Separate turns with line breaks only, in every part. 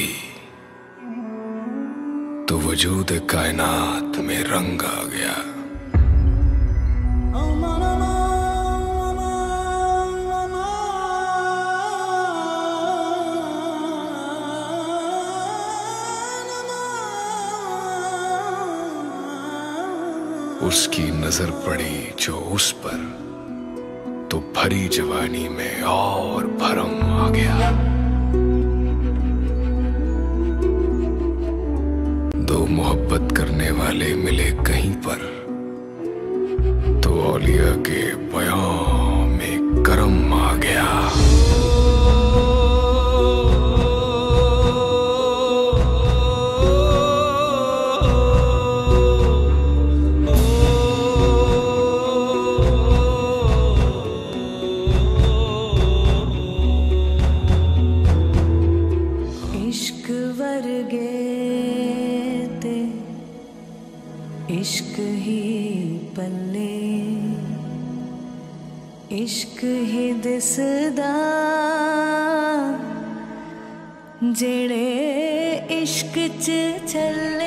थी तो वजूद कायनात में रंग आ गया। उसकी नजर पड़ी जो उस पर तो भरी जवानी में और भरम आ गया। दो मोहब्बत करने वाले मिले कहीं पर तो औलिया के बयां में करम आ गया।
इश्क वर्गे ते इश्क ही पल्ले इश्क ही दिसदा जेड़े इश्क च चले।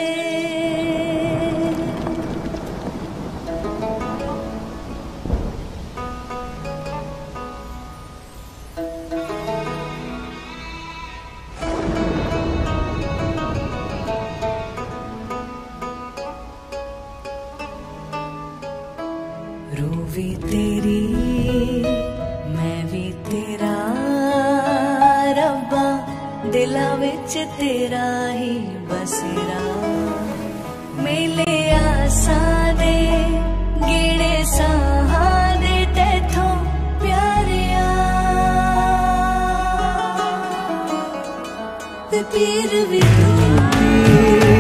रूह भी तेरी मैं भी तेरा रब्बा दिला विच तेरा ही बसेरा। मेले आसा दे गेड़े साहा दे तैथों प्यारिया ते पीर भी तू